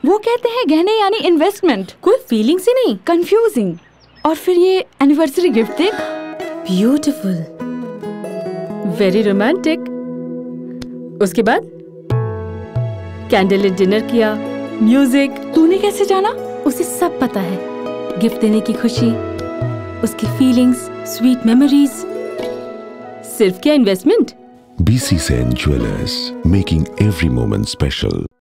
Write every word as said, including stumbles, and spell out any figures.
वो कहते हैं गहने यानी इन्वेस्टमेंट। कोई फीलिंग से नहीं, कंफ्यूजिंग। और फिर ये एनिवर्सरी गिफ्ट देख, ब्यूटीफुल, वेरी रोमांटिक। उसके बाद कैंडल लिट डिनर किया, म्यूजिक। तूने कैसे जाना? उसे सब पता है, गिफ्ट देने की खुशी, उसकी फीलिंग्स, स्वीट मेमोरीज। सिर्फ क्या investment? B C Sen Jewellers, making every moment special.